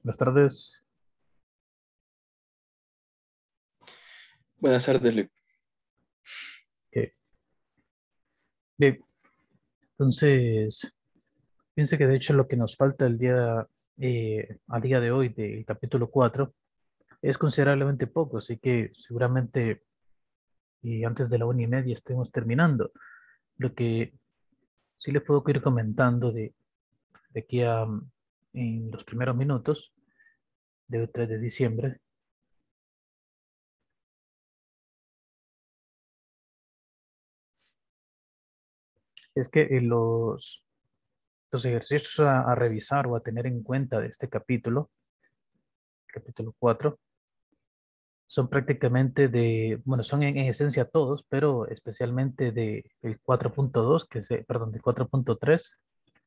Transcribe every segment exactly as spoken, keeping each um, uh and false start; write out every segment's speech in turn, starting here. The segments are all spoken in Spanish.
Buenas tardes. Buenas tardes, Luis. Ok. Bien, entonces, piense que de hecho lo que nos falta el día, eh, al día de hoy del capítulo cuatro es considerablemente poco, así que seguramente y antes de la una y media estemos terminando. Lo que sí les puedo ir comentando de, de aquí a mm, en los primeros minutos de tres de diciembre es que eh, los, los ejercicios a, a revisar o a tener en cuenta de este capítulo, capítulo cuatro, son prácticamente de, bueno, son en, en esencia todos, pero especialmente de el cuatro punto dos, que es, eh, perdón, del cuatro punto tres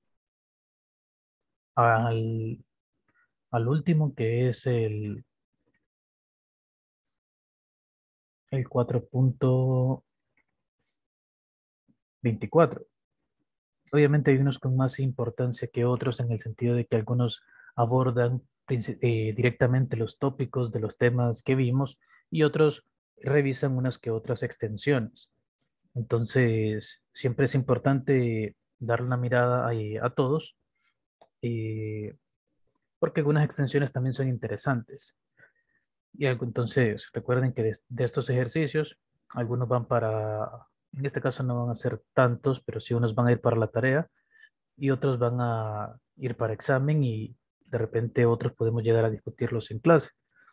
al, al último, que es el, el cuatro punto veinticuatro. Obviamente hay unos con más importancia que otros en el sentido de que algunos abordan princi- eh, directamente los tópicos de los temas que vimos y otros revisan unas que otras extensiones. Entonces, siempre es importante darle una mirada a, a todos, eh, porque algunas extensiones también son interesantes. Y algo, entonces, recuerden que de, de estos ejercicios, algunos van para, en este caso no van a ser tantos, pero sí unos van a ir para la tarea y otros van a ir para examen y de repente otros podemos llegar a discutirlos en clase.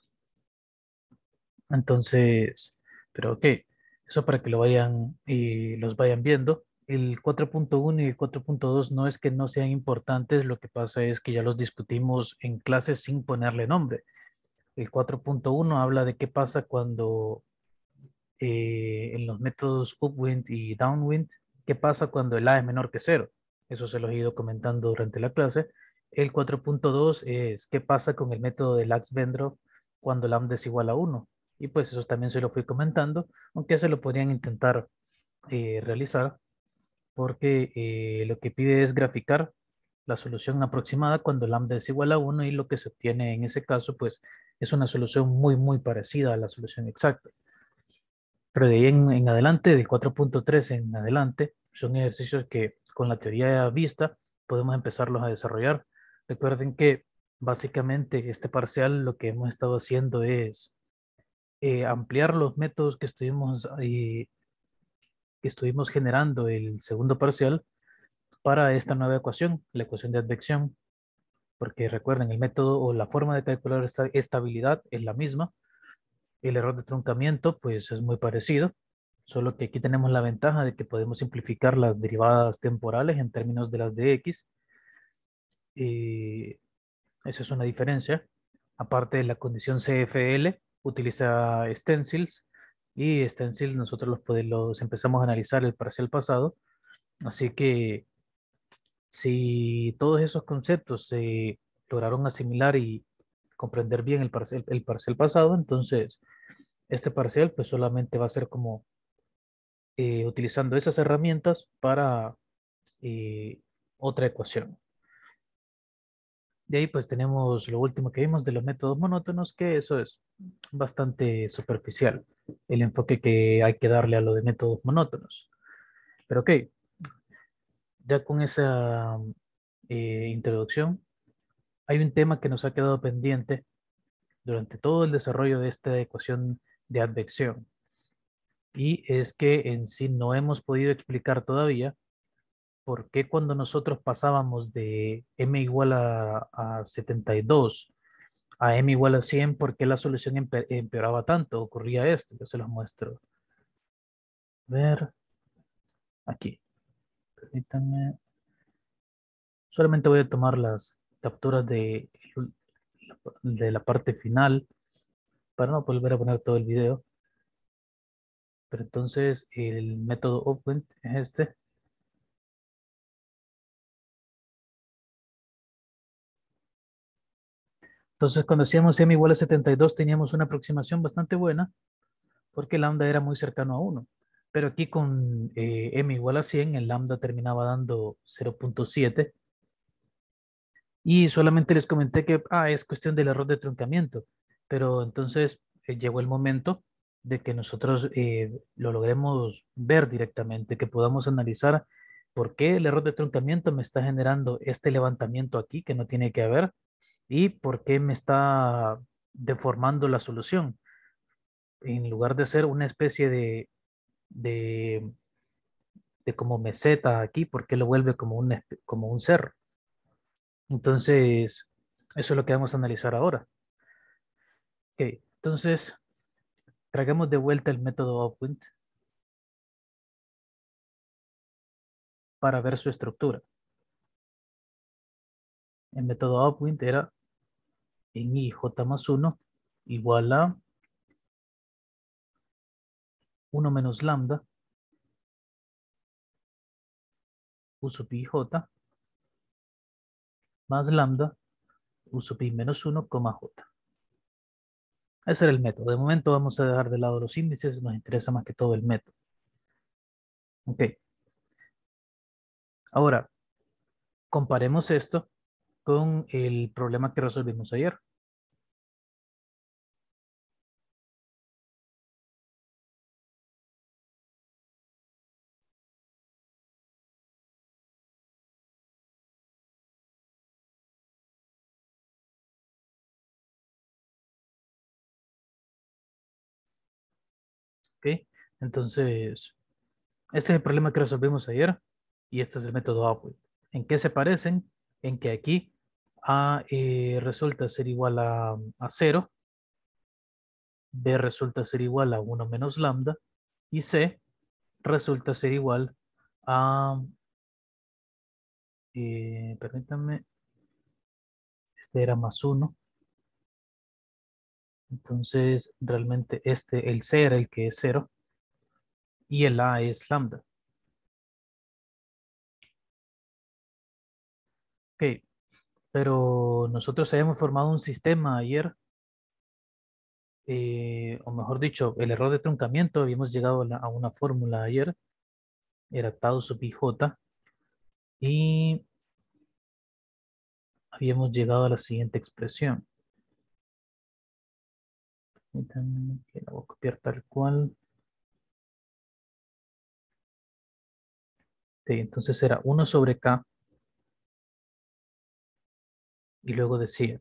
Entonces, pero ok, eso para que lo vayan y los vayan viendo. El cuatro punto uno y el cuatro punto dos no es que no sean importantes, lo que pasa es que ya los discutimos en clases sin ponerle nombre. El cuatro punto uno habla de qué pasa cuando eh, en los métodos upwind y downwind, qué pasa cuando el A es menor que cero. Eso se los he ido comentando durante la clase. El cuatro punto dos es qué pasa con el método de Lax-Bendrov cuando lambda es igual a uno. Y pues eso también se lo fui comentando, aunque se lo podrían intentar eh, realizar, porque eh, lo que pide es graficar la solución aproximada cuando lambda es igual a uno y lo que se obtiene en ese caso pues es una solución muy muy parecida a la solución exacta. Pero de ahí en, en adelante, del cuatro punto tres en adelante, son ejercicios que con la teoría vista podemos empezarlos a desarrollar. Recuerden que básicamente este parcial lo que hemos estado haciendo es eh, ampliar los métodos que estuvimos, eh, que estuvimos generando el segundo parcial para esta nueva ecuación, la ecuación de advección, porque recuerden, el método o la forma de calcular esta estabilidad es la misma. El error de truncamiento, pues es muy parecido, solo que aquí tenemos la ventaja de que podemos simplificar las derivadas temporales en términos de las de x. Y esa es una diferencia. Aparte de la condición C F L, utiliza stencils y stencils nosotros los, pode- los empezamos a analizar el parcial pasado. Así que si todos esos conceptos se lograron asimilar y comprender bien el parcial, el parcial pasado, entonces este parcial pues solamente va a ser como eh, utilizando esas herramientas para eh, otra ecuación. De ahí pues tenemos lo último que vimos de los métodos monótonos, que eso es bastante superficial, el enfoque que hay que darle a lo de métodos monótonos. Pero ok, ya con esa eh, introducción, hay un tema que nos ha quedado pendiente durante todo el desarrollo de esta ecuación de advección, y es que en sí no hemos podido explicar todavía por qué cuando nosotros pasábamos de m igual a, a setenta y dos a m igual a cien, por qué la solución empe- empeoraba tanto, ocurría esto. Yo se los muestro. A ver, aquí, permítanme. Solamente voy a tomar las capturas de, de la parte final para no volver a poner todo el video. Pero entonces el método Open es este. Entonces cuando hacíamos m igual a setenta y dos teníamos una aproximación bastante buena porque lambda era muy cercano a uno. Pero aquí con eh, m igual a cien, el lambda terminaba dando cero punto siete Y solamente les comenté que ah, es cuestión del error de truncamiento, pero entonces eh, llegó el momento de que nosotros eh, lo logremos ver directamente, que podamos analizar por qué el error de truncamiento me está generando este levantamiento aquí que no tiene que haber y por qué me está deformando la solución. En lugar de ser una especie de, de, de como meseta aquí, ¿por qué lo vuelve como un, espe- como un cerro? Entonces, eso es lo que vamos a analizar ahora. Ok, entonces, traigamos de vuelta el método Upwind para ver su estructura. El método Upwind era en I j más uno igual a uno menos lambda U sub I j más lambda U sub I menos uno, J. Ese era el método. De momento vamos a dejar de lado los índices, nos interesa más que todo el método. Ok, ahora comparemos esto con el problema que resolvimos ayer. Ok, entonces, este es el problema que resolvimos ayer y este es el método Upwind. ¿En qué se parecen? En que aquí A eh, resulta ser igual a, a cero, B resulta ser igual a uno menos lambda y C resulta ser igual a, eh, permítanme, este era más uno. Entonces, realmente este, el C era el que es cero y el A es lambda. Ok, pero nosotros habíamos formado un sistema ayer, eh, o mejor dicho, el error de truncamiento, habíamos llegado a, la- a una fórmula ayer, era tau sub I j, y habíamos llegado a la siguiente expresión. Permítanme que la voy a copiar tal cual. Ok, entonces era uno sobre K, y luego decía,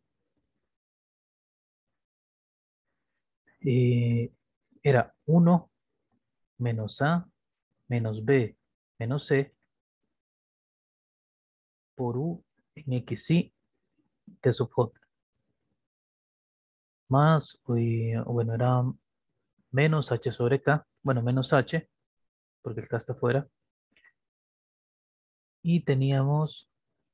eh, era uno menos A menos B menos C por U en X y T sub J. Más, uy, bueno, era menos H sobre K, bueno, menos H, porque el K está afuera, y teníamos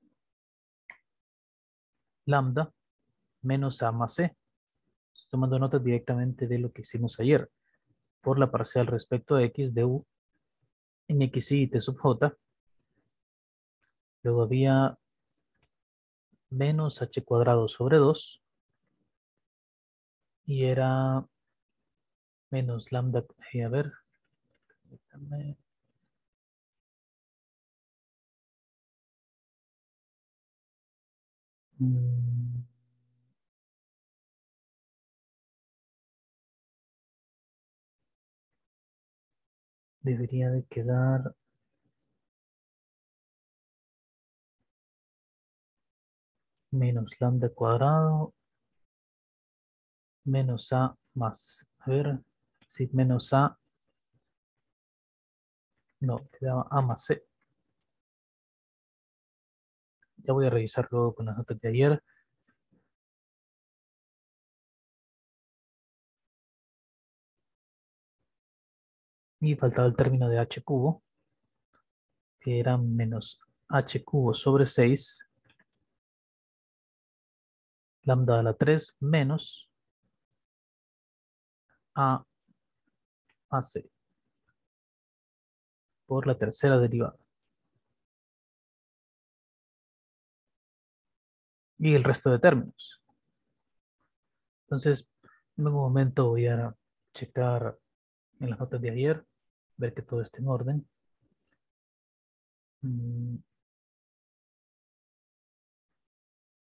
lambda menos A más C, tomando notas directamente de lo que hicimos ayer, por la parcial respecto a X de U en X y T sub J, luego había menos H cuadrado sobre dos, y era menos lambda, eh, a ver, permítame, mm, debería de quedar menos lambda cuadrado menos A más, a ver, sí, menos A, no, quedaba A más C. Ya voy a revisar luego con las notas de ayer. Y faltaba el término de H cubo, que era menos H cubo sobre seis, lambda a la tres menos A a C por la tercera derivada. Y el resto de términos. Entonces, en un momento voy a checar en las notas de ayer, ver que todo esté en orden. Mm,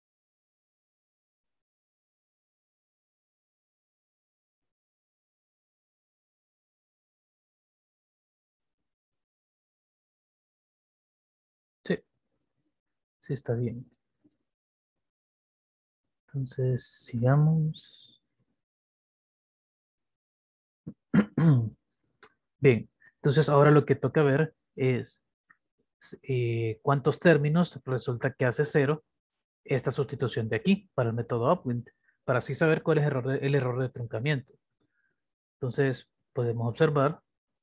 Sí, está bien. Entonces, sigamos. Bien, entonces ahora lo que toca ver es eh, cuántos términos resulta que hace cero esta sustitución de aquí para el método upwind, para así saber cuál es el error de, el error de truncamiento. Entonces, podemos observar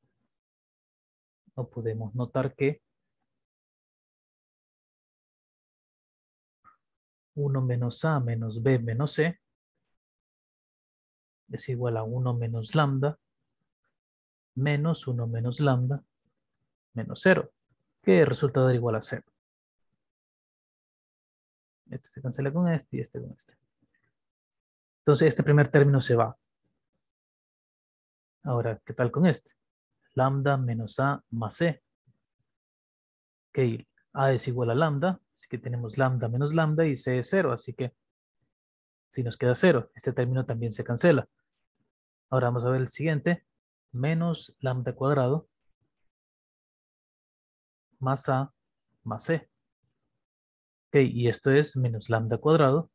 o podemos notar que uno menos a menos b menos c es igual a uno menos lambda menos uno menos lambda menos cero, que resulta dar igual a cero. Este se cancela con este y este con este. Entonces, este primer término se va. Ahora, ¿qué tal con este? Lambda menos a más c. Ok, a es igual a lambda, así que tenemos lambda menos lambda y c es cero, así que si nos queda cero, este término también se cancela. Ahora vamos a ver el siguiente, menos lambda cuadrado más a más c. Ok, y esto es menos lambda cuadrado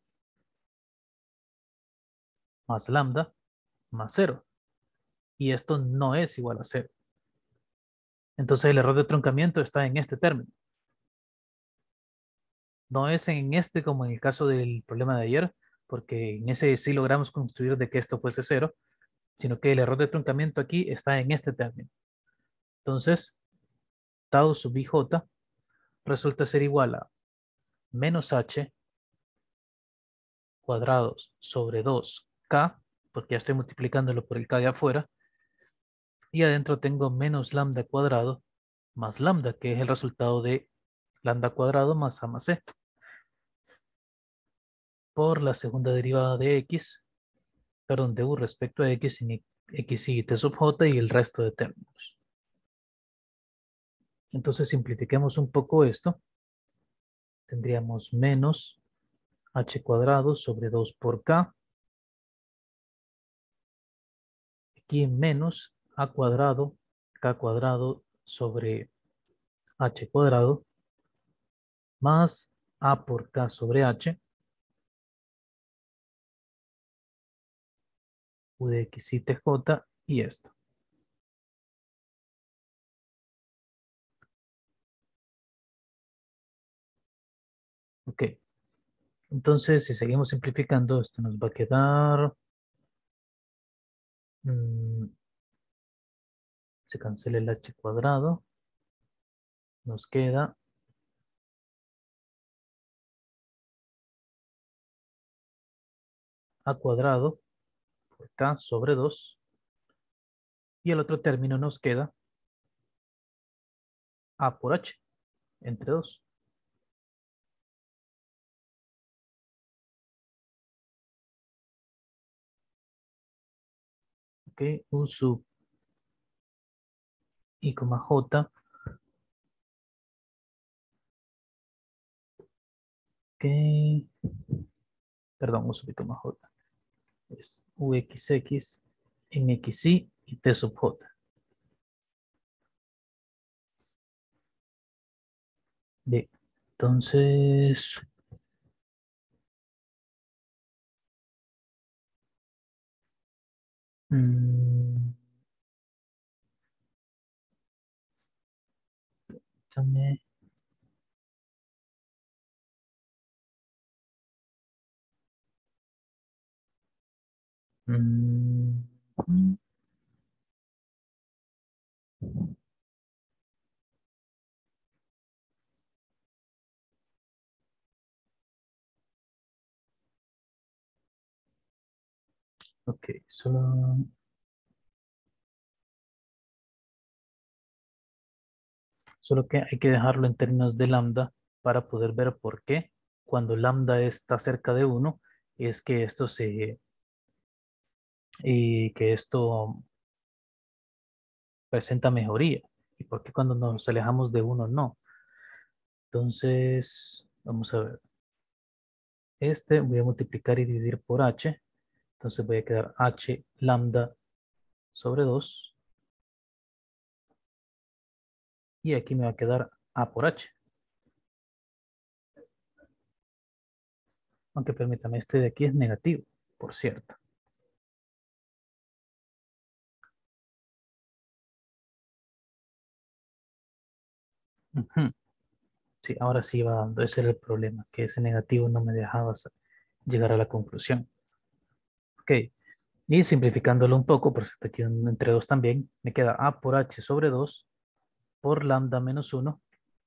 más lambda más cero. Y esto no es igual a cero. Entonces el error de truncamiento está en este término. No es en este como en el caso del problema de ayer, porque en ese sí logramos construir de que esto fuese cero, sino que el error de truncamiento aquí está en este término. Entonces, tau sub ij resulta ser igual a menos h cuadrados sobre dos k, porque ya estoy multiplicándolo por el k de afuera, y adentro tengo menos lambda cuadrado más lambda, que es el resultado de lambda cuadrado más a más c, por la segunda derivada de x, perdón, de u respecto a x en x y t sub j y el resto de términos. Entonces simplifiquemos un poco esto. Tendríamos menos h cuadrado sobre dos por k. Aquí menos a cuadrado, k cuadrado sobre h cuadrado, más a por k sobre h, u de x y tj y esto. Ok. Entonces, si seguimos simplificando, esto nos va a quedar... mmm, se cancela el h cuadrado. Nos queda a cuadrado por k sobre dos. Y el otro término nos queda a por h entre dos. Ok, u sub i, j. Ok, perdón, u sub i, j. Es uxx en xy y t sub j. Bien, entonces, mmm, déjame- mm, mm, ok, solo, solo que hay que dejarlo en términos de lambda para poder ver por qué cuando lambda está cerca de uno es que esto se, y que esto presenta mejoría y por qué cuando nos alejamos de uno no. Entonces, vamos a ver. Este voy a multiplicar y dividir por h. Entonces voy a quedar h lambda sobre dos. Y aquí me va a quedar a por h. Aunque permítame, este de aquí es negativo, por cierto. Ujú. Sí, ahora sí va dando. Ese era el problema, que ese negativo no me dejaba sa- llegar a la conclusión. Ok, y simplificándolo un poco, por cierto, aquí un entre dos también, me queda A por H sobre dos por lambda menos uno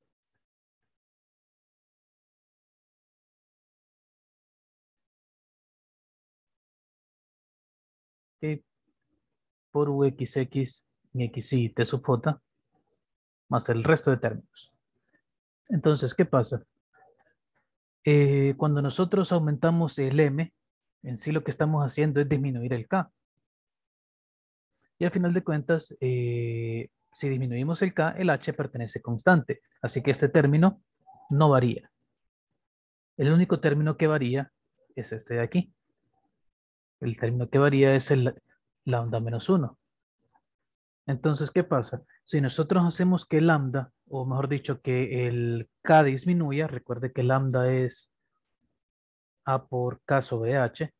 y por U X X y X y T sub J más el resto de términos. Entonces, ¿qué pasa? Eh, cuando nosotros aumentamos el M, en sí lo que estamos haciendo es disminuir el K. Y al final de cuentas, eh, si disminuimos el K, el H pertenece constante. Así que este término no varía. El único término que varía es este de aquí. El término que varía es el lambda menos uno. Entonces, ¿qué pasa? Si nosotros hacemos que lambda, o mejor dicho, que el K disminuya, recuerde que lambda es A por K sobre H.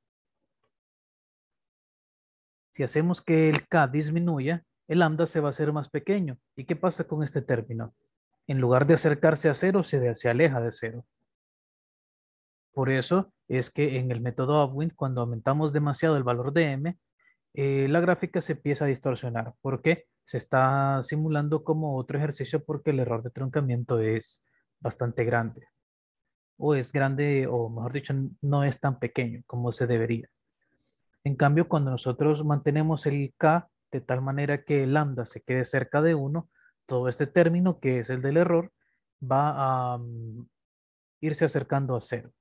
Si hacemos que el K disminuya, el lambda se va a hacer más pequeño. ¿Y qué pasa con este término? En lugar de acercarse a cero, se, se aleja de cero. Por eso es que en el método Upwind, cuando aumentamos demasiado el valor de m, eh, la gráfica se empieza a distorsionar. ¿Por qué? Se está simulando como otro ejercicio porque el error de truncamiento es bastante grande. O es grande, o mejor dicho, no es tan pequeño como se debería. En cambio, cuando nosotros mantenemos el k de tal manera que el lambda se quede cerca de uno, todo este término, que es el del error, va a um, irse acercando a cero.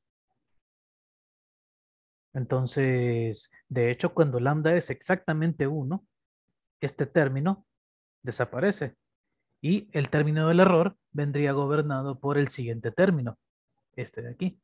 Entonces, de hecho, cuando lambda es exactamente uno, este término desaparece y el término del error vendría gobernado por el siguiente término, este de aquí.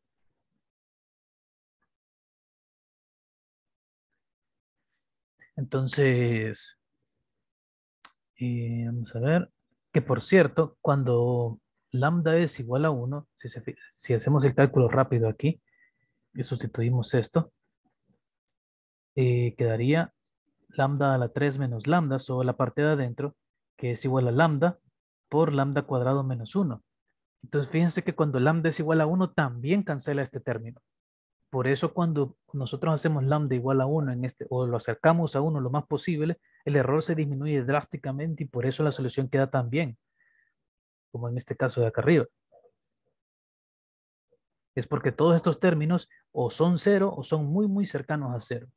Entonces, eh, vamos a ver, que por cierto, cuando lambda es igual a uno, si, se fi- si hacemos el cálculo rápido aquí y sustituimos esto, eh, quedaría lambda a la tres menos lambda sobre la parte de adentro, que es igual a lambda por lambda cuadrado menos uno. Entonces, fíjense que cuando lambda es igual a uno, también cancela este término. Por eso cuando nosotros hacemos lambda igual a uno en este, o lo acercamos a uno lo más posible, el error se disminuye drásticamente y por eso la solución queda tan bien, como en este caso de acá arriba. Es porque todos estos términos o son cero o son muy, muy cercanos a cero.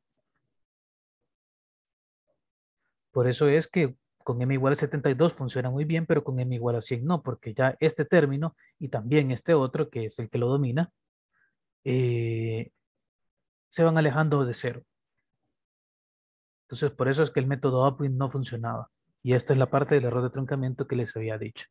Por eso es que con m igual a setenta y dos funciona muy bien, pero con m igual a cien no, porque ya este término y también este otro, que es el que lo domina, eh, se van alejando de cero. Entonces, por eso es que el método Upwind no funcionaba. Y esta es la parte del error de truncamiento que les había dicho.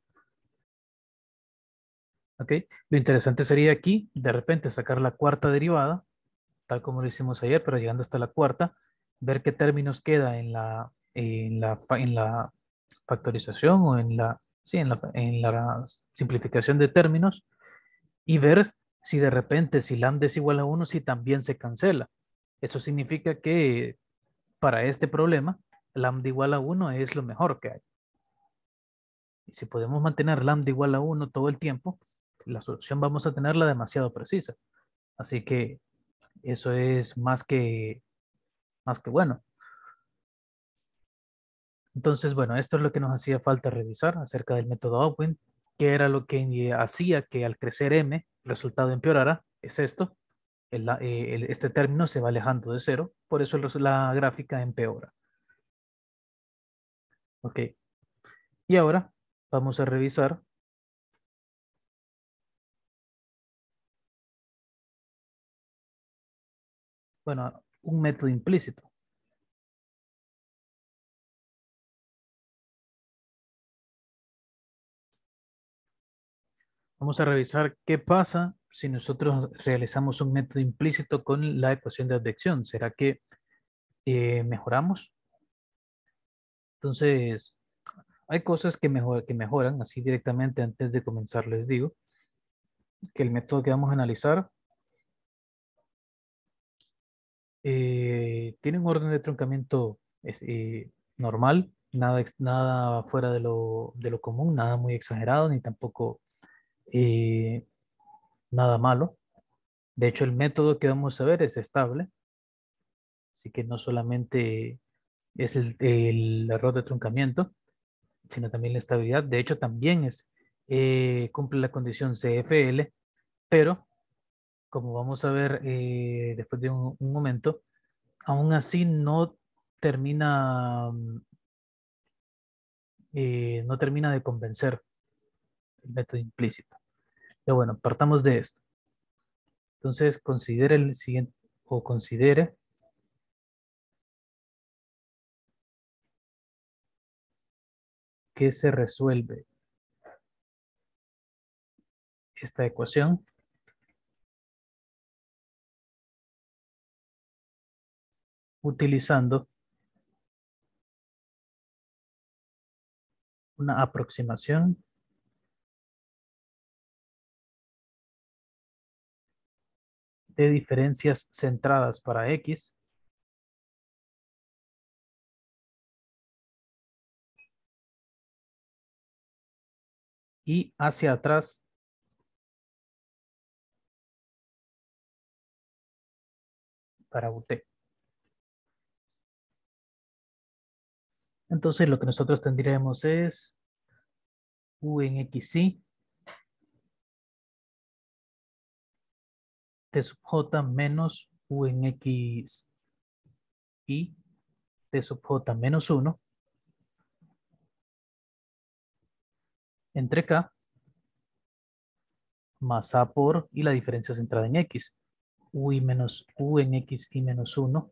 ¿Ok? Lo interesante sería aquí, de repente, sacar la cuarta derivada, tal como lo hicimos ayer, pero llegando hasta la cuarta, ver qué términos queda en la, en la, fa- en la factorización o en la, sí, en la, en la simplificación de términos y ver si de repente, si lambda es igual a uno, si también se cancela. Eso significa que para este problema, lambda igual a uno es lo mejor que hay. Y si podemos mantener lambda igual a uno todo el tiempo, la solución vamos a tenerla demasiado precisa. Así que eso es más que, más que bueno. Entonces, bueno, esto es lo que nos hacía falta revisar acerca del método Upwind, que era lo que hacía que al crecer m, el resultado empeorara. Es esto. El- eh, el- este término se va alejando de cero, por eso el resu- la gráfica empeora. Ok. Y ahora vamos a revisar, bueno, un método implícito. Vamos a revisar qué pasa si nosotros realizamos un método implícito con la ecuación de advección. ¿Será que eh, mejoramos? Entonces, hay cosas que, mejor, que mejoran, así directamente antes de comenzar les digo, que el método que vamos a analizar Eh, tiene un orden de truncamiento es, eh, normal, nada, ex- nada fuera de lo, de lo común, nada muy exagerado, ni tampoco eh, nada malo. De hecho, el método que vamos a ver es estable, así que no solamente es el, el error de truncamiento, sino también la estabilidad. De hecho, también es, eh, cumple la condición C F L, pero como vamos a ver eh, después de un, un momento, aún así no termina, mm, eh, no termina de convencer el método implícito. Pero bueno, partamos de esto. Entonces, considere el siguiente, o considere que se resuelve esta ecuación utilizando una aproximación de diferencias centradas para X y hacia atrás para U T. Entonces, lo que nosotros tendríamos es U en X y T sub J menos U en X y T sub J menos uno entre K más A por y la diferencia centrada en X. U, y menos, U en X y menos uno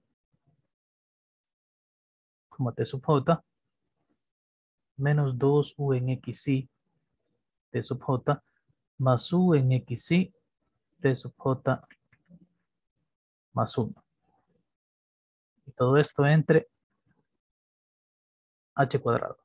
como T sub J menos dos U en X y T sub J más U en X y T sub J más uno. Y todo esto entre H cuadrado.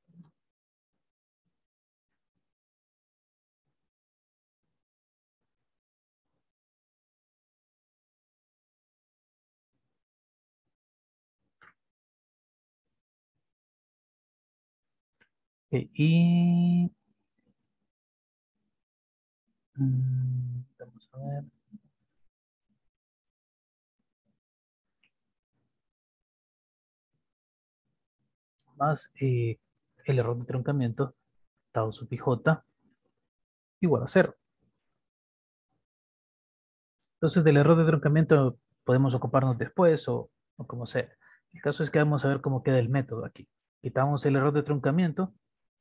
Ok, y mm, vamos a ver. Más eh, el error de truncamiento, tau sub ij igual a cero. Entonces, del error de truncamiento podemos ocuparnos después o, o como sea. El caso es que vamos a ver cómo queda el método aquí. Quitamos el error de truncamiento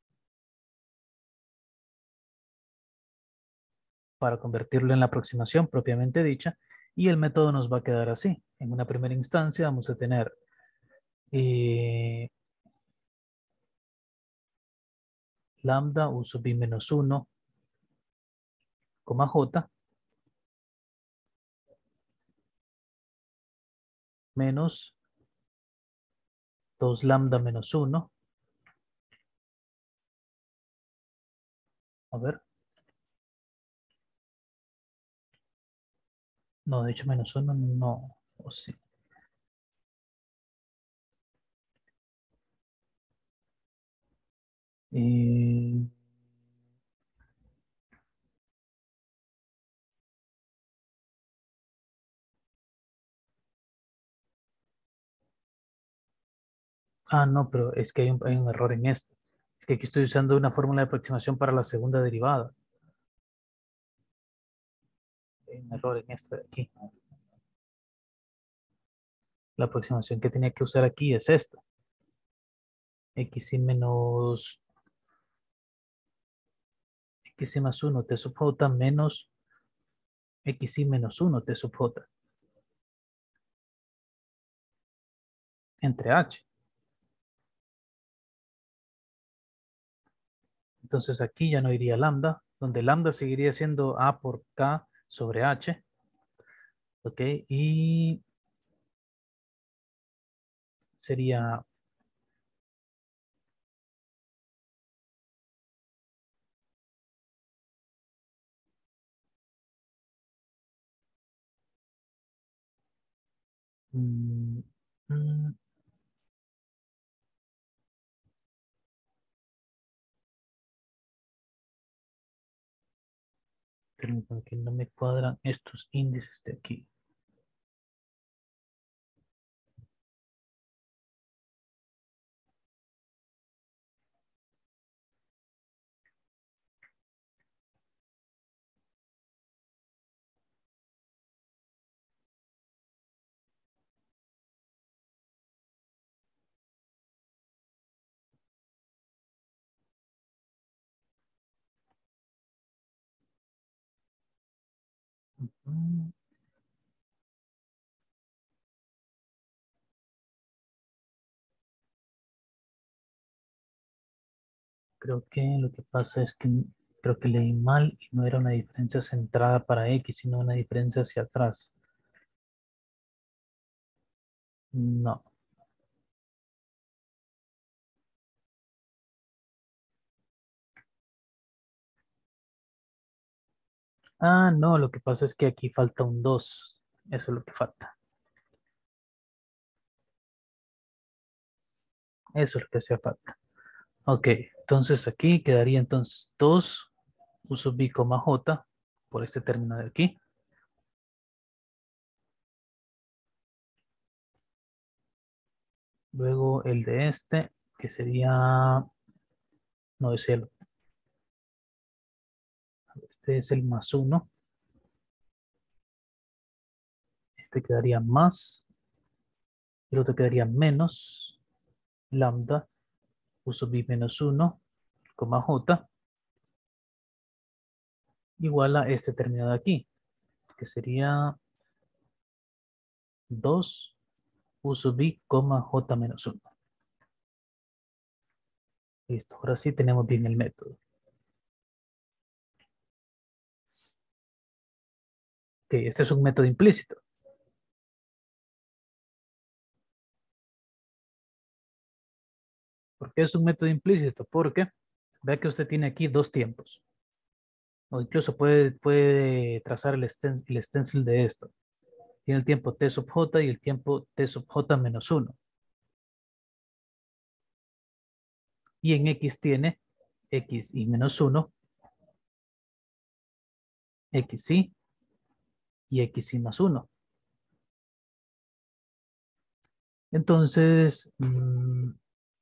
para convertirlo en la aproximación propiamente dicha y el método nos va a quedar así. En una primera instancia vamos a tener eh, lambda u sub i menos uno, j menos dos lambda menos uno. A ver, no, de hecho menos uno no, o sí. Eh, ah, no, pero es que hay un, hay un error en esto. Es que aquí estoy usando una fórmula de aproximación para la segunda derivada. Hay un error en esto de aquí. La aproximación que tenía que usar aquí es esta. X y menos X y más uno t sub j menos X y menos uno t sub j entre H. Entonces aquí ya no iría lambda, donde lambda seguiría siendo A por K sobre H. Ok, y sería Mm, mm, Permítame que no me cuadran estos índices de aquí. Mm, Creo que lo que pasa es que creo que leí mal y no era una diferencia centrada para X, sino una diferencia hacia atrás. No. Ah, no, lo que pasa es que aquí falta un dos. Eso es lo que falta. Eso es lo que hacía falta. Ok, entonces aquí quedaría entonces dos uso b, j por este término de aquí. Luego el de este, que sería, no es el, este es el más uno. Este quedaría más, el otro quedaría menos lambda, uso b menos uno, coma j, igual a este término de aquí, que sería dos uso b, coma j menos uno. Listo, ahora sí tenemos bien el método. Ok, este es un método implícito. ¿Por qué es un método implícito? Porque vea que usted tiene aquí dos tiempos. O incluso puede, puede trazar el, sten- el stencil de esto. Tiene el tiempo t sub j y el tiempo t sub j menos uno. Y en x tiene x y menos uno, xy y xy más uno. Entonces, mm,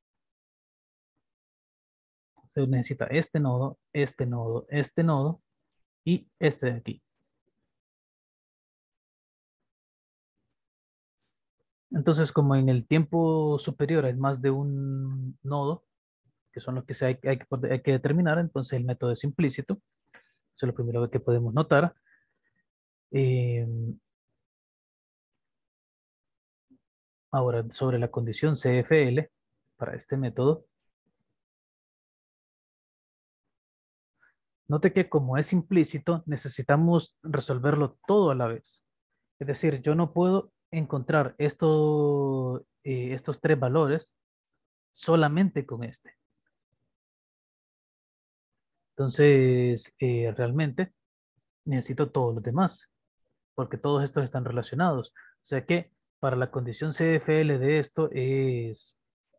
se necesita este nodo, este nodo, este nodo y este de aquí. Entonces, como en el tiempo superior hay más de un nodo, que son los que se hay, hay que, hay que determinar, entonces el método es implícito. Eso es lo primero que podemos notar. Eh, Ahora, sobre la condición C F L, para este método, note que como es implícito, necesitamos resolverlo todo a la vez. Es decir, yo no puedo encontrar esto, eh, estos tres valores solamente con este. Entonces, eh, realmente necesito todos los demás, porque todos estos están relacionados. O sea que para la condición C F L de esto es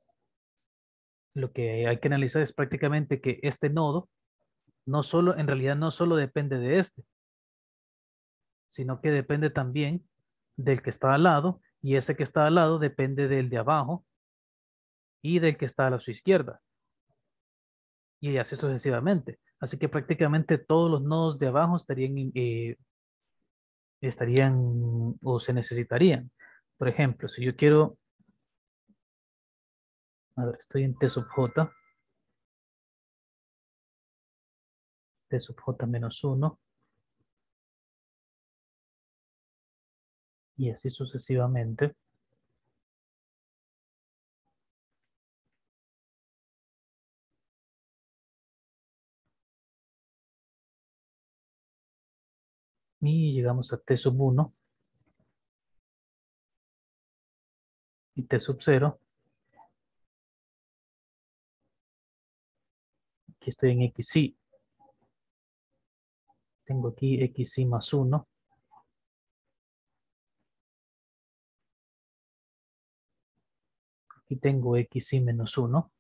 lo que hay que analizar es prácticamente que este nodo no solo, en realidad no solo depende de este, sino que depende también del que está al lado, y ese que está al lado depende del de abajo y del que está a la su izquierda, y así sucesivamente. Así que prácticamente todos los nodos de abajo estarían, eh, estarían o se necesitarían. Por ejemplo, si yo quiero, a ver, estoy en T sub j, T sub j menos uno, y así sucesivamente. Y llegamos a T sub uno y T sub cero. Aquí estoy en xy. Tengo aquí xy más uno y tengo xy menos uno.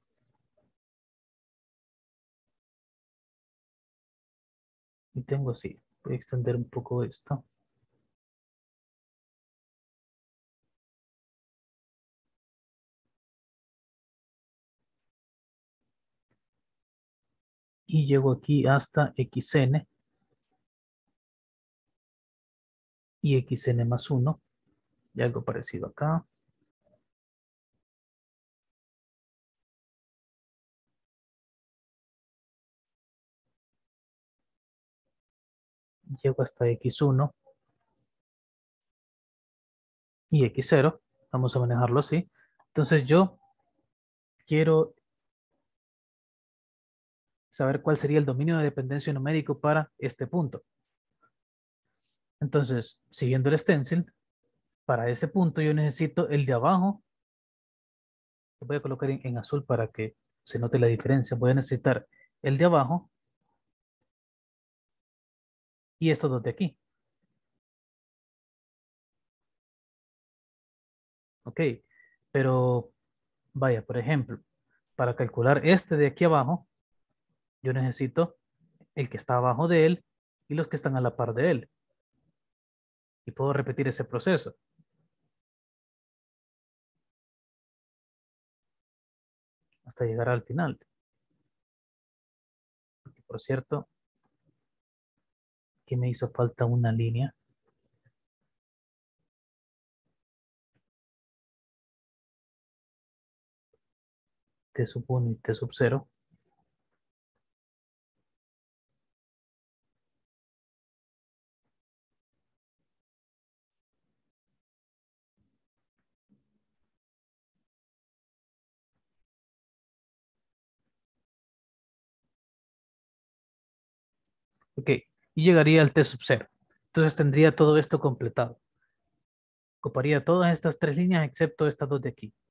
Y tengo así. Voy a extender un poco esto. Y llego aquí hasta xn y xn más uno. Y algo parecido acá. Llego hasta equis uno y equis cero. Vamos a manejarlo así. Entonces yo quiero saber cuál sería el dominio de dependencia numérico para este punto. Entonces, siguiendo el stencil, para ese punto yo necesito el de abajo. Lo voy a colocar en, en azul para que se note la diferencia. Voy a necesitar el de abajo y estos dos de aquí. Ok, pero vaya, por ejemplo, para calcular este de aquí abajo, yo necesito el que está abajo de él y los que están a la par de él. Y puedo repetir ese proceso hasta llegar al final. Porque, por cierto, que me hizo falta una línea. T sub uno y T sub cero. Ok, y llegaría al T sub cero. Entonces tendría todo esto completado. Ocuparía todas estas tres líneas excepto estas dos de aquí.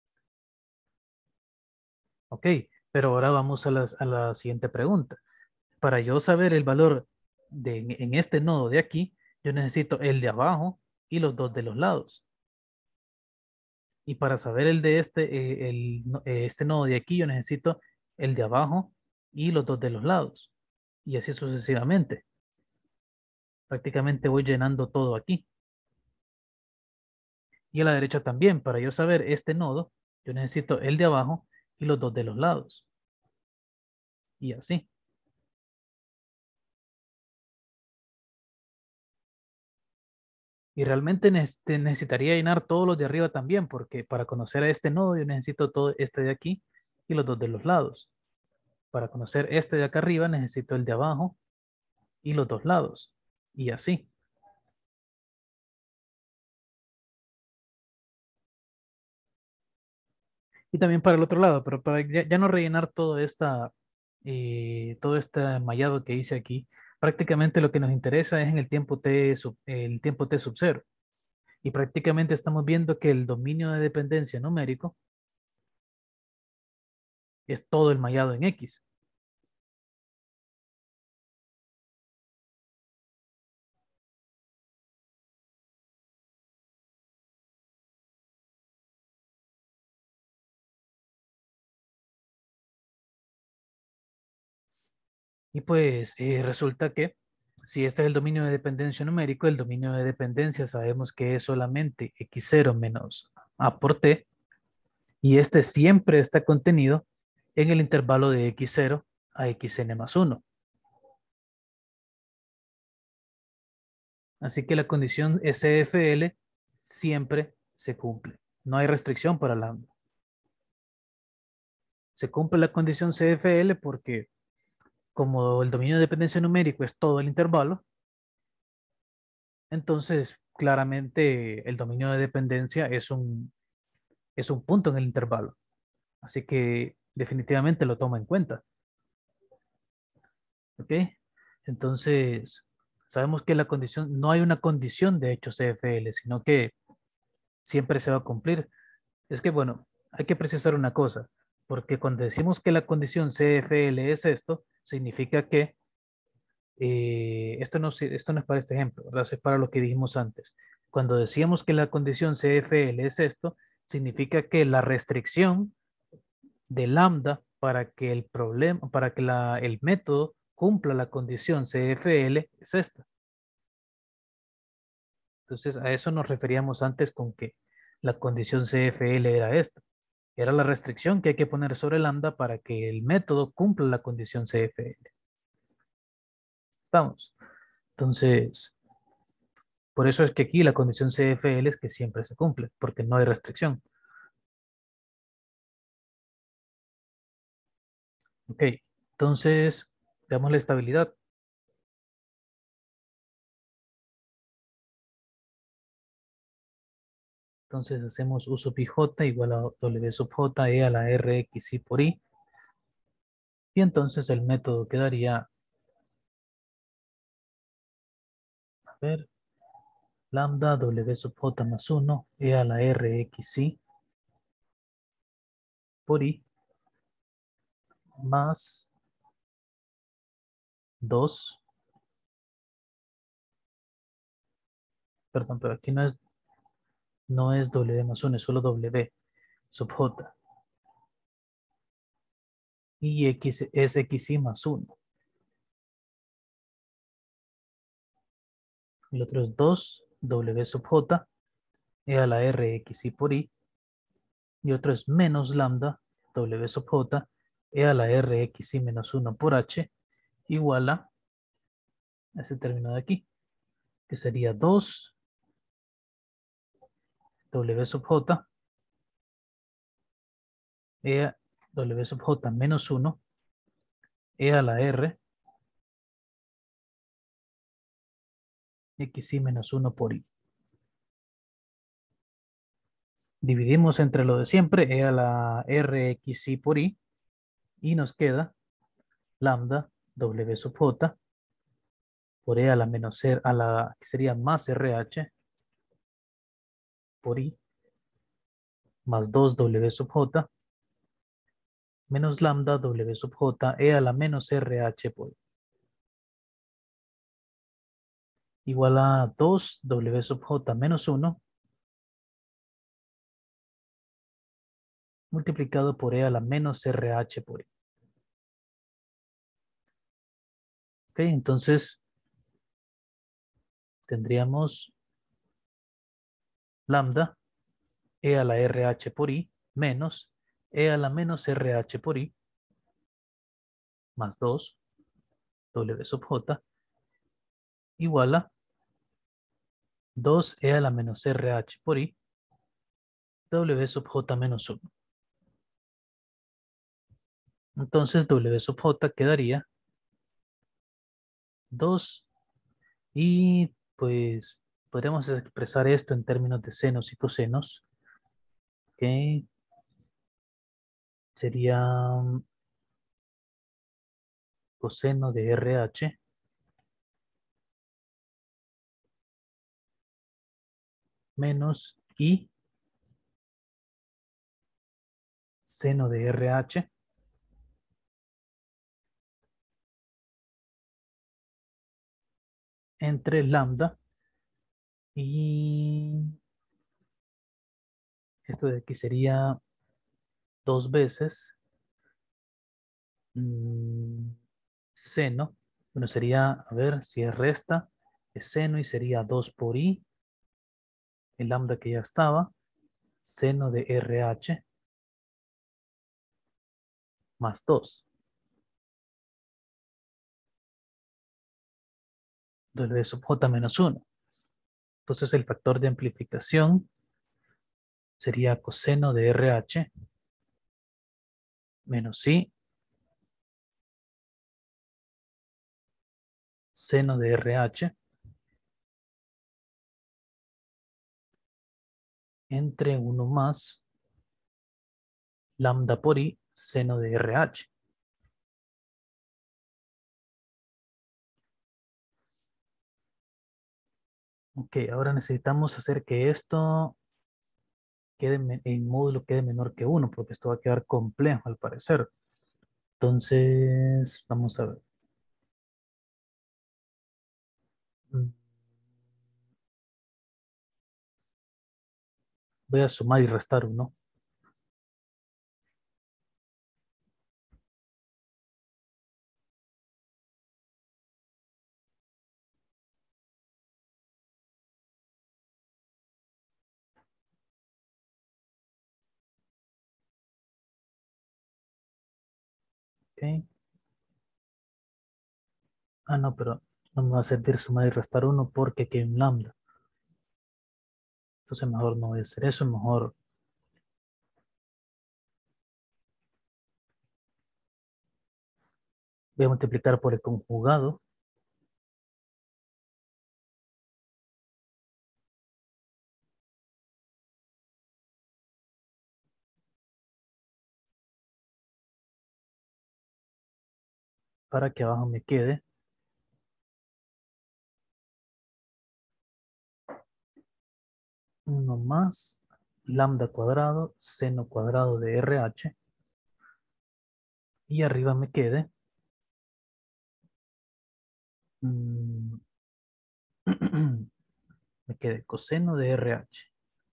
Ok, pero ahora vamos a, las- a la siguiente pregunta. Para yo saber el valor de, en, en este nodo de aquí, yo necesito el de abajo y los dos de los lados. Y para saber el de este, eh, el, no- eh, este nodo de aquí, yo necesito el de abajo y los dos de los lados. Y así sucesivamente. Prácticamente voy llenando todo aquí. Y a la derecha también. Para yo saber este nodo, yo necesito el de abajo y los dos de los lados. Y así. Y realmente este, necesitaría llenar todos los de arriba también, porque para conocer a este nodo yo necesito todo este de aquí y los dos de los lados. Para conocer este de acá arriba necesito el de abajo y los dos lados. Y así. Y también para el otro lado, pero para ya, ya no rellenar todo, esta, eh, todo este mallado que hice aquí, prácticamente lo que nos interesa es en el tiempo t, sub, el tiempo t sub cero. Y prácticamente estamos viendo que el dominio de dependencia numérico es todo el mallado en X. Y pues eh, resulta que si este es el dominio de dependencia numérico, el dominio de dependencia sabemos que es solamente equis cero menos a por t, y este siempre está contenido en el intervalo de equis cero a xn más uno. Así que la condición ese efe ele siempre se cumple. No hay restricción para lambda. Se cumple la condición ce efe ele porque como el dominio de dependencia numérico es todo el intervalo, entonces claramente el dominio de dependencia es un, es un punto en el intervalo. Así que definitivamente lo toma en cuenta. ¿Ok? Entonces, sabemos que la condición, no hay una condición de hecho ce efe ele, sino que siempre se va a cumplir. Es que, bueno, hay que precisar una cosa, porque cuando decimos que la condición ce efe ele es esto, significa que eh, esto, no, se- esto no es para este ejemplo, ¿verdad? Es para lo que dijimos antes. Cuando decíamos que la condición ce efe ele es esto, significa que la restricción de lambda para que el problema, para que la, el método cumpla la condición C F L es esta. Entonces, a eso nos referíamos antes con que la condición C F L era esta. Era la restricción que hay que poner sobre lambda para que el método cumpla la condición C F L. ¿Estamos? Entonces, por eso es que aquí la condición C F L es que siempre se cumple, porque no hay restricción. Ok, entonces, veamos la estabilidad. Entonces hacemos U sub ij igual a W sub j e a la Rxi por i. Y entonces el método quedaría, a ver, lambda W sub j más uno e a la Rxi por i más dos. Perdón, pero aquí no es, no es W más uno, es solo W sub j. Y x es xi más uno. El otro es dos W sub j e a la Rxi por i. Y otro es menos lambda W sub j e a la Rxi menos uno por h igual a ese término de aquí, que sería dos W sub j e a W sub j menos uno e a la R xi menos uno por i. Dividimos entre lo de siempre, e a la Rxi por i, y nos queda lambda W sub j por e a la menos R, a la, que sería más R H por i, más dos W sub j, menos lambda W sub j e a la menos R H por i. Igual a dos W sub j menos uno multiplicado por e a la menos R H por i. Ok, entonces tendríamos lambda e a la R H por i menos e a la menos R H por i más dos W sub j igual a dos e a la menos R H por i W sub j menos uno. Entonces W sub j quedaría dos y pues podríamos expresar esto en términos de senos y cosenos, que sería mm, coseno de R H menos I seno de R H entre lambda y esto de aquí sería dos veces mm, seno. Bueno, sería, a ver, si es resta, es seno y sería dos por I, el lambda que ya estaba, seno de R H más dos. W sub j menos uno. Entonces el factor de amplificación sería coseno de R H menos I seno de R H entre uno más lambda por I seno de R H. Ok, ahora necesitamos hacer que esto quede en módulo quede menor que uno, porque esto va a quedar complejo al parecer. Entonces, vamos a ver. Mm, Voy a sumar y restar uno. Ok. Ah, no, pero no me va a servir sumar y restar uno porque aquí hay un lambda. Entonces mejor no voy a hacer eso, mejor voy a multiplicar por el conjugado. Para que abajo me quede uno más lambda cuadrado, seno cuadrado de R H. Y arriba me quede mm, me quede coseno de R H.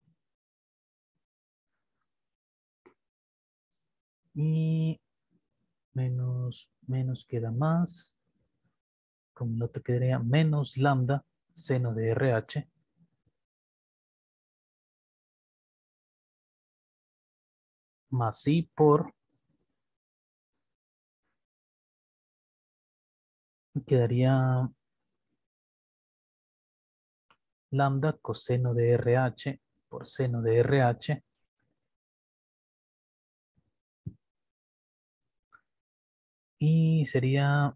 Y menos, menos queda más. Como el otro quedaría menos lambda seno de R H. Más I por, quedaría lambda coseno de R H por seno de R H. Y sería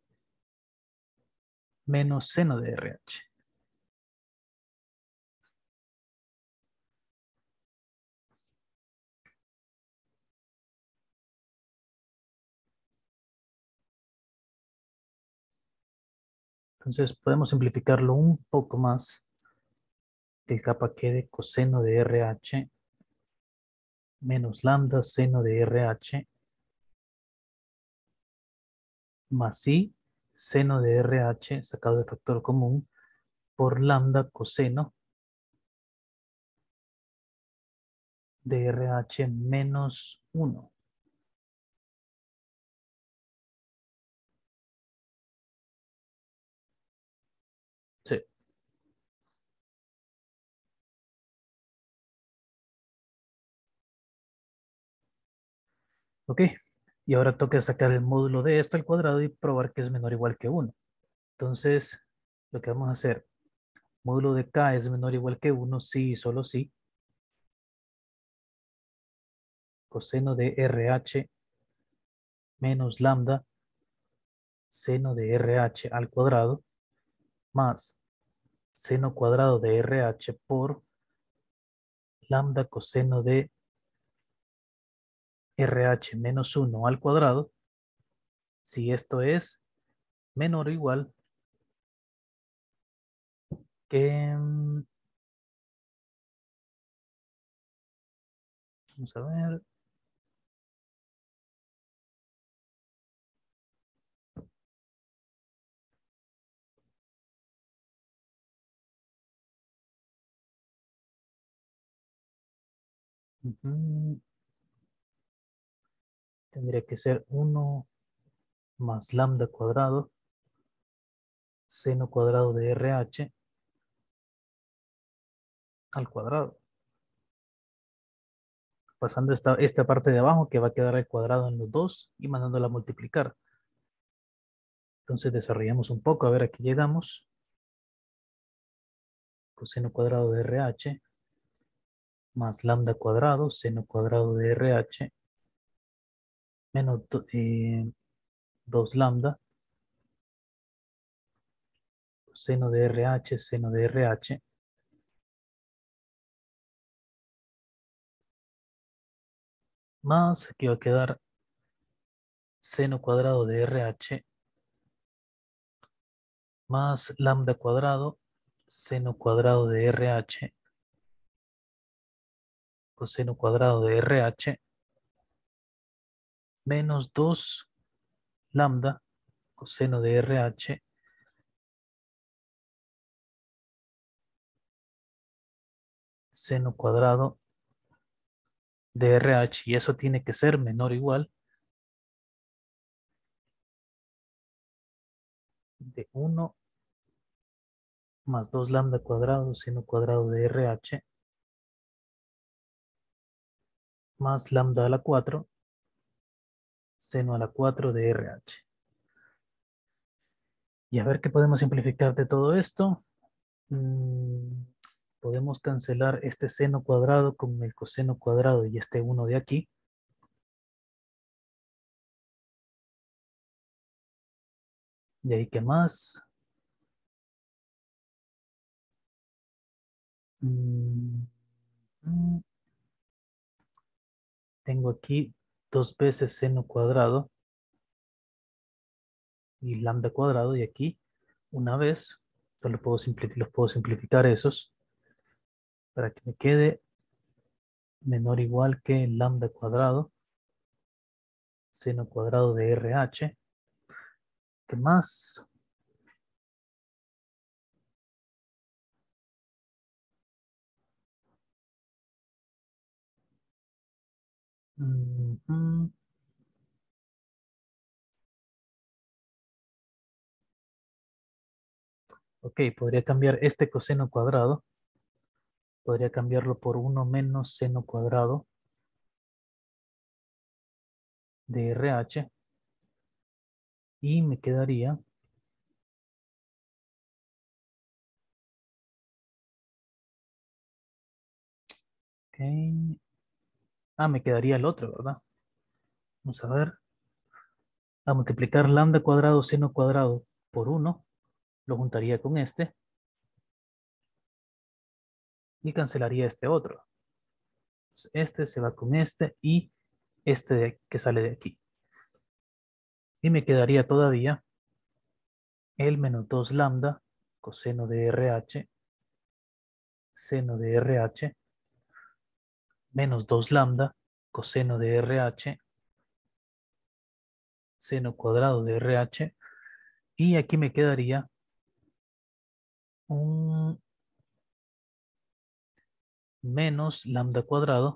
menos seno de R H. Entonces podemos simplificarlo un poco más. Que el capa quede coseno de R H menos lambda seno de R H más I seno de R H sacado de factor común por lambda coseno de R H menos uno. Sí. Ok. Y ahora toca sacar el módulo de esto al cuadrado y probar que es menor o igual que uno. Entonces, lo que vamos a hacer, módulo de K es menor o igual que uno, sí y solo sí. Coseno de R H menos lambda seno de R H al cuadrado más seno cuadrado de R H por lambda coseno de R H menos uno al cuadrado, si esto es menor o igual que, mm, vamos a ver, ujú, tendría que ser uno más lambda cuadrado, seno cuadrado de R H al cuadrado. Pasando esta, esta parte de abajo que va a quedar al cuadrado en los dos y mandándola a multiplicar. Entonces desarrollamos un poco, a ver, aquí llegamos. Coseno cuadrado de R H más lambda cuadrado, seno cuadrado de R H menos eh, dos lambda, seno de R H, seno de R H, más aquí va a quedar seno cuadrado de R H más lambda cuadrado, seno cuadrado de R H, coseno cuadrado de R H, menos dos lambda, coseno de R H, seno cuadrado de R H y eso tiene que ser menor o igual de uno más dos lambda cuadrado seno cuadrado de R H más lambda a la cuatro seno a la cuatro de R H. Y a ver qué podemos simplificar de todo esto. Mm, podemos cancelar este seno cuadrado con el coseno cuadrado y este uno de aquí. De ahí que más. Mm, mm, tengo aquí dos veces seno cuadrado y lambda cuadrado y aquí una vez. Entonces puedo simplificar, los puedo simplificar esos para que me quede menor o igual que lambda cuadrado seno cuadrado de R H. ¿Qué más? Mm, mm. Ok, podría cambiar este coseno cuadrado. Podría cambiarlo por uno menos seno cuadrado de R H. Y me quedaría, ok. Ah, me quedaría el otro, ¿verdad? Vamos a ver. A multiplicar lambda cuadrado seno cuadrado por uno, lo juntaría con este y cancelaría este otro. Este se va con este y este de- que sale de aquí. Y me quedaría todavía el menos dos lambda coseno de R H seno de R H menos dos lambda coseno de R H seno cuadrado de R H. Y aquí me quedaría un menos lambda cuadrado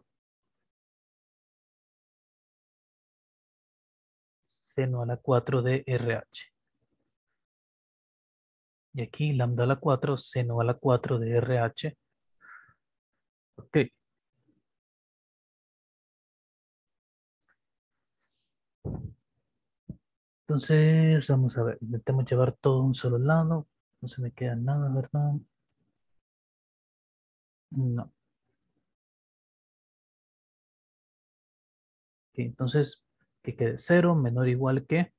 seno a la cuatro de R H. Y aquí lambda a la cuatro seno a la cuatro de R H. Ok, entonces vamos a ver. Intentemos llevar todo a un solo lado. No se me queda nada, ¿verdad? No. Ok, entonces que quede cero menor o igual que.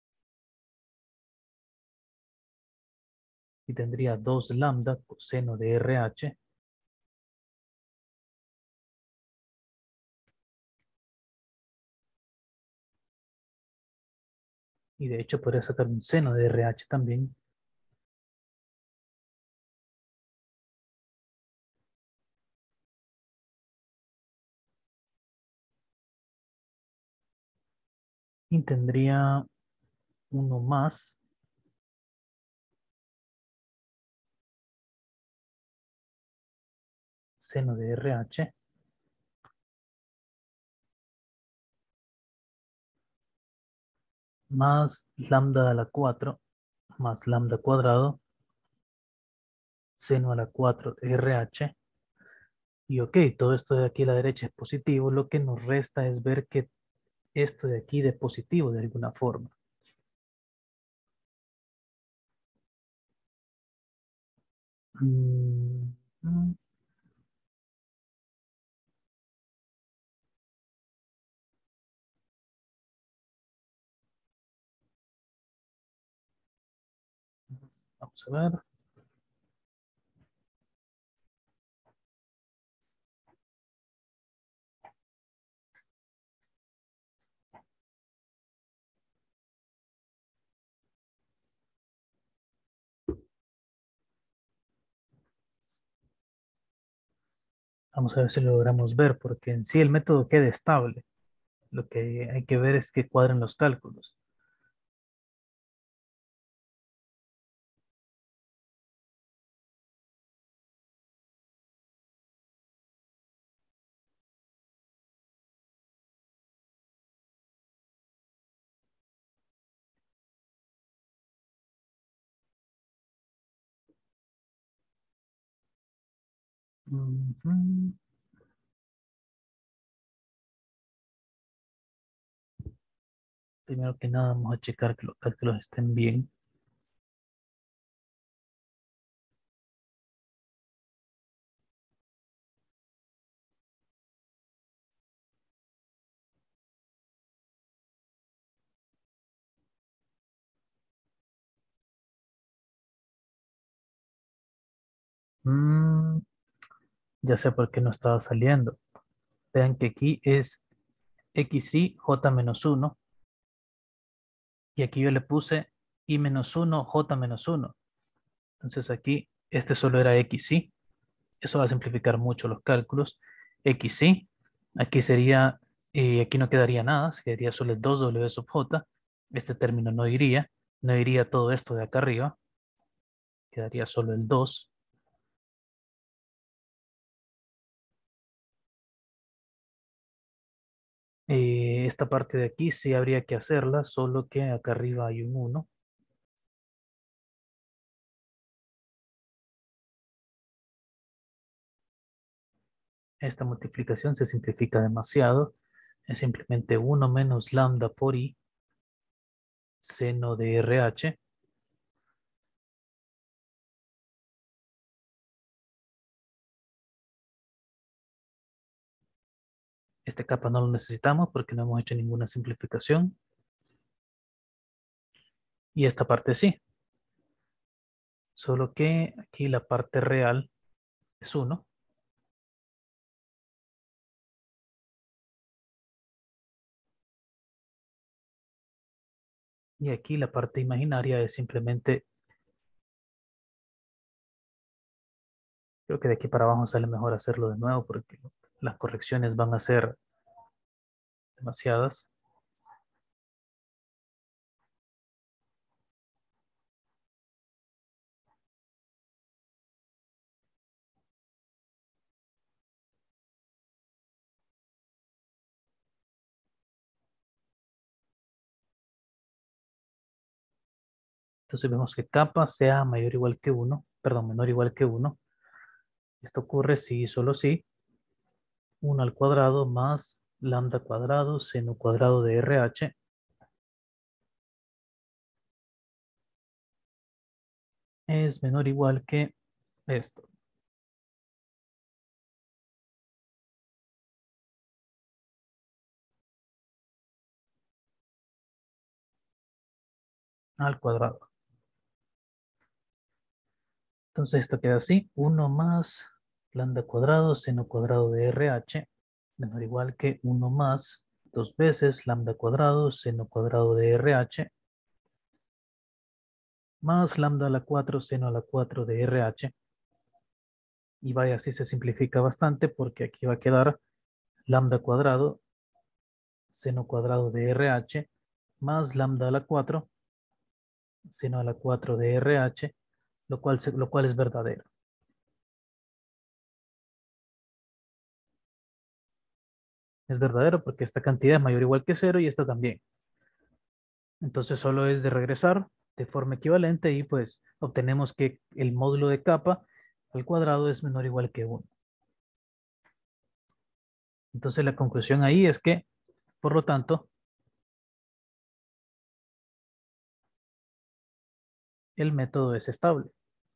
Y tendría dos lambda coseno de R H. Y de hecho podría sacar un seno de R H también. Y tendría uno más seno de R H más lambda a la cuatro más lambda cuadrado seno a la cuatro de R H. Y ok, todo esto de aquí a la derecha es positivo. Lo que nos resta es ver que esto de aquí de positivo de alguna forma. Mm, mm, Vamos a ver. Vamos a ver si lo logramos ver, porque en sí el método queda estable. Lo que hay que ver es que cuadren los cálculos. Ujú. Primero que nada vamos a checar que los cálculos estén bien. Mm, ya sé por qué no estaba saliendo. Vean que aquí es xy j menos uno y aquí yo le puse y menos uno j menos uno. Entonces aquí este solo era xy. Eso va a simplificar mucho los cálculos. xy, aquí sería, eh, aquí no quedaría nada, se quedaría solo el dos w sub j. Este término no iría, no iría todo esto de acá arriba, quedaría solo el dos. Eh, esta parte de aquí sí habría que hacerla, solo que acá arriba hay un uno. Esta multiplicación se simplifica demasiado. Es simplemente uno menos lambda por i seno de R H. Este capa no lo necesitamos porque no hemos hecho ninguna simplificación. Y esta parte sí. Solo que aquí la parte real es uno. Y aquí la parte imaginaria es simplemente, creo que de aquí para abajo sale mejor hacerlo de nuevo porque las correcciones van a ser demasiadas. Entonces vemos que capa sea mayor o igual que uno, perdón, menor o igual que uno. Esto ocurre si y solo si uno al cuadrado más lambda cuadrado seno cuadrado de R H es menor o igual que esto. Al cuadrado. Entonces esto queda así, uno más lambda cuadrado seno cuadrado de R H menor o igual que uno más dos veces lambda cuadrado seno cuadrado de R H más lambda a la cuatro seno a la cuatro de R H. Y vaya, así se simplifica bastante porque aquí va a quedar lambda cuadrado seno cuadrado de R H más lambda a la cuatro seno a la cuatro de R H, lo cual, se- lo cual es verdadero. Es verdadero porque esta cantidad es mayor o igual que cero y esta también. Entonces solo es de regresar de forma equivalente y pues obtenemos que el módulo de capa al cuadrado es menor o igual que uno. Entonces la conclusión ahí es que, por lo tanto, el método es estable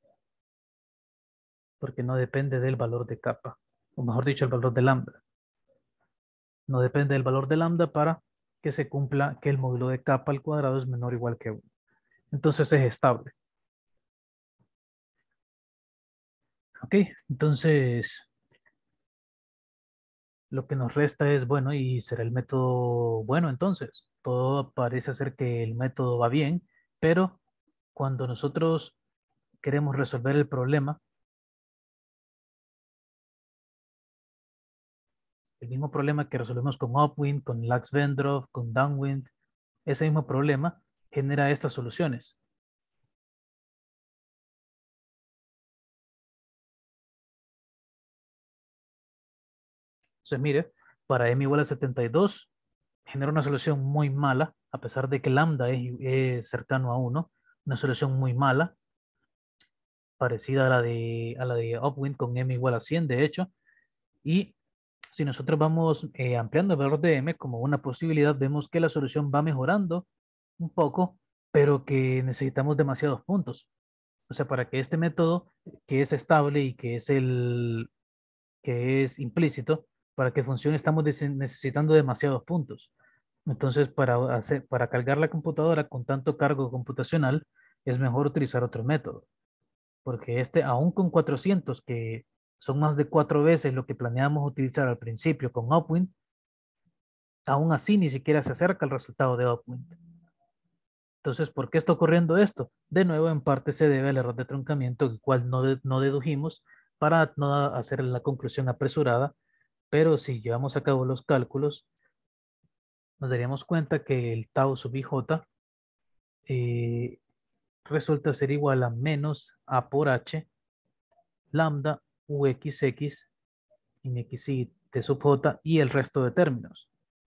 porque no depende del valor de capa, o mejor dicho, el valor de lambda. No depende del valor de lambda para que se cumpla que el módulo de capa al cuadrado es menor o igual que uno. Entonces es estable. Ok, entonces lo que nos resta es, bueno, y será el método bueno entonces. Todo parece ser que el método va bien, pero cuando nosotros queremos resolver el problema, el mismo problema que resolvemos con upwind, con Lax-Venthrov, con downwind, ese mismo problema genera estas soluciones. Entonces, mire, para m igual a setenta y dos, genera una solución muy mala, a pesar de que lambda es, es cercano a uno, una solución muy mala. parecida a la de, a la de Upwind con m igual a cien, de hecho. Y si nosotros vamos eh, ampliando el valor de m como una posibilidad, vemos que la solución va mejorando un poco, pero que necesitamos demasiados puntos. O sea, para que este método, que es estable y que es el que es implícito, para que funcione estamos dese- necesitando demasiados puntos. Entonces, para hacer, para cargar la computadora con tanto cargo computacional, es mejor utilizar otro método, porque este, aún con cuatrocientos, que son más de cuatro veces lo que planeamos utilizar al principio con Upwind, aún así ni siquiera se acerca al resultado de Upwind. Entonces, ¿por qué está ocurriendo esto? De nuevo, en parte se debe al error de truncamiento, el cual no, de- no dedujimos para no hacer la conclusión apresurada, pero si llevamos a cabo los cálculos, nos daríamos cuenta que el tau sub ij eh, resulta ser igual a menos a por h lambda uxx en x y t sub j y el resto de términos.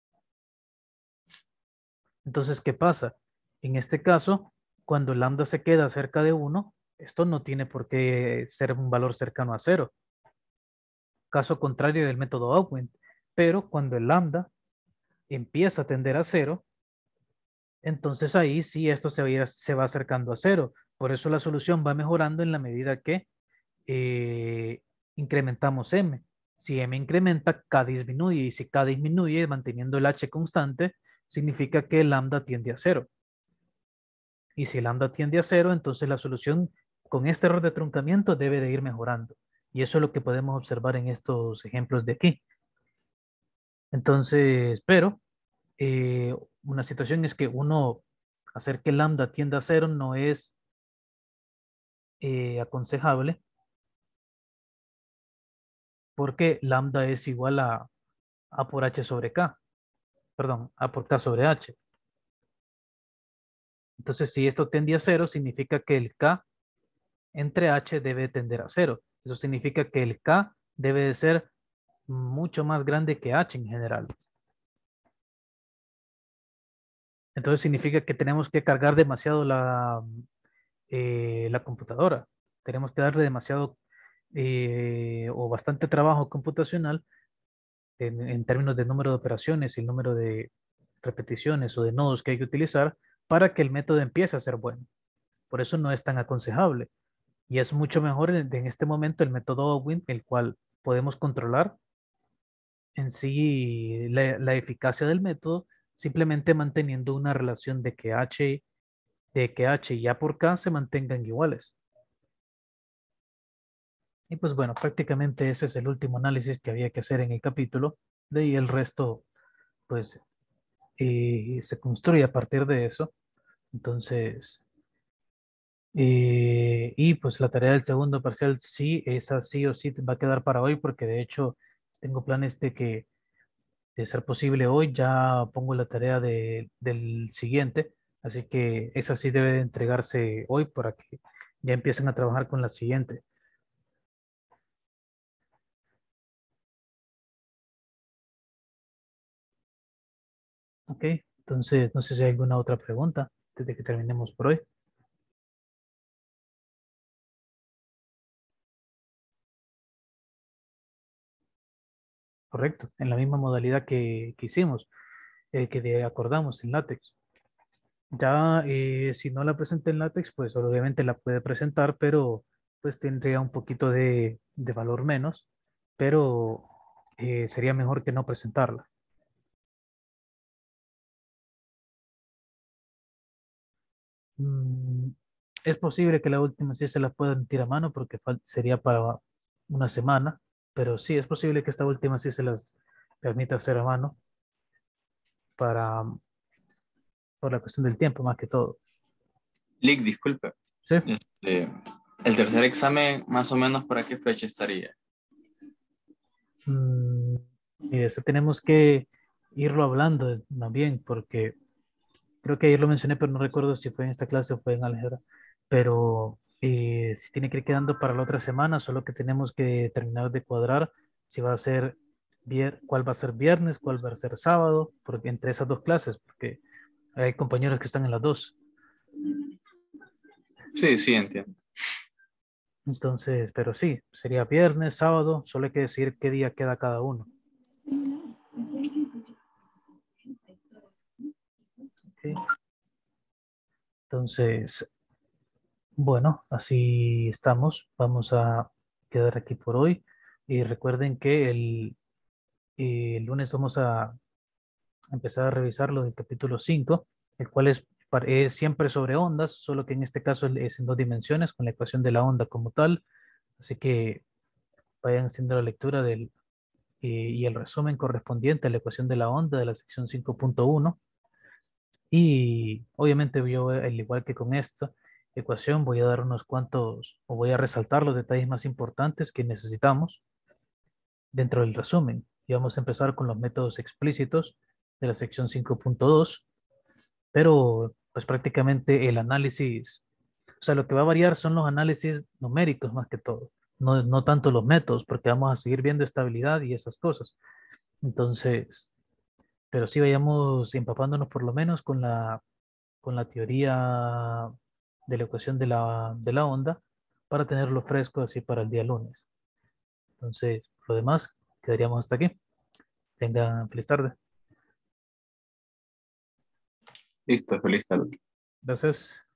Entonces, ¿qué pasa? En este caso, cuando lambda se queda cerca de uno, esto no tiene por qué ser un valor cercano a cero. Caso contrario del método Upwind. Pero cuando el lambda empieza a tender a cero, entonces ahí sí esto se va, se va acercando a cero. Por eso la solución va mejorando en la medida que eh, incrementamos m. Si m incrementa, k disminuye. Y si k disminuye, manteniendo el h constante, significa que lambda tiende a cero. Y si lambda tiende a cero, entonces la solución con este error de truncamiento debe de ir mejorando. Y eso es lo que podemos observar en estos ejemplos de aquí. Entonces, pero eh, una situación es que uno hacer que lambda tienda a cero no es eh, aconsejable porque lambda es igual a a por h sobre k, perdón, a por k sobre h. Entonces, si esto tiende a cero, significa que el k entre h debe tender a cero. Eso significa que el k debe de ser mucho más grande que h en general. Entonces significa que tenemos que cargar demasiado la, eh, la computadora. Tenemos que darle demasiado eh, o bastante trabajo computacional en, en términos de número de operaciones y el número de repeticiones o de nodos que hay que utilizar para que el método empiece a ser bueno. Por eso no es tan aconsejable. Y es mucho mejor en, en este momento el método Owin, el cual podemos controlar en sí la, la eficacia del método simplemente manteniendo una relación de que h, de que h y a por k se mantengan iguales. Y pues bueno, prácticamente ese es el último análisis que había que hacer en el capítulo. De ahí el resto, pues, eh, se construye a partir de eso. Entonces, eh, y pues la tarea del segundo parcial, sí, esa sí o sí va a quedar para hoy, porque de hecho tengo planes de que, de ser posible hoy, ya pongo la tarea de, del siguiente. Así que esa sí debe de entregarse hoy para que ya empiecen a trabajar con la siguiente. Ok, entonces no sé si hay alguna otra pregunta desde que terminemos por hoy. Correcto, en la misma modalidad que, que hicimos, eh, que de- acordamos en látex. Ya eh, si no la presenta en látex, pues obviamente la puede presentar, pero pues tendría un poquito de, de valor menos, pero eh, sería mejor que no presentarla. Mm, es posible que la última sí se la pueda emitir a mano porque fal- sería para una semana, pero sí es posible que esta última sí se las permita hacer a mano para, por la cuestión del tiempo más que todo. Lick, disculpe. ¿Sí? Este, el tercer examen, más o menos, ¿para qué fecha estaría? Mm, y eso tenemos que irlo hablando más bien porque creo que ayer lo mencioné, pero no recuerdo si fue en esta clase o fue en álgebra, pero eh, si tiene que ir quedando para la otra semana, solo que tenemos que terminar de cuadrar si va a ser vier- cuál va a ser viernes, cuál va a ser sábado, porque entre esas dos clases, porque hay compañeros que están en las dos. Sí, sí, entiendo. Entonces, pero sí, sería viernes, sábado, solo hay que decir qué día queda cada uno. ¿Ok? Entonces, bueno, así estamos. Vamos a quedar aquí por hoy. Y recuerden que el, el lunes vamos a empezar a revisar lo del capítulo cinco, el cual es, par- es siempre sobre ondas, solo que en este caso es en dos dimensiones, con la ecuación de la onda como tal. Así que vayan haciendo la lectura del, y, y el resumen correspondiente a la ecuación de la onda de la sección cinco punto uno. Y obviamente yo, al igual que con esta ecuación, voy a dar unos cuantos, o voy a resaltar los detalles más importantes que necesitamos dentro del resumen. Y vamos a empezar con los métodos explícitos de la sección cinco punto dos, pero pues prácticamente el análisis, o sea, lo que va a variar son los análisis numéricos más que todo, no, no tanto los métodos, porque vamos a seguir viendo estabilidad y esas cosas. Entonces, pero sí vayamos empapándonos por lo menos con la, con la teoría de la ecuación de la, de la onda para tenerlo fresco así para el día lunes. Entonces, lo demás, quedaríamos hasta aquí. Tengan feliz tarde. Listo, feliz tarde. Gracias.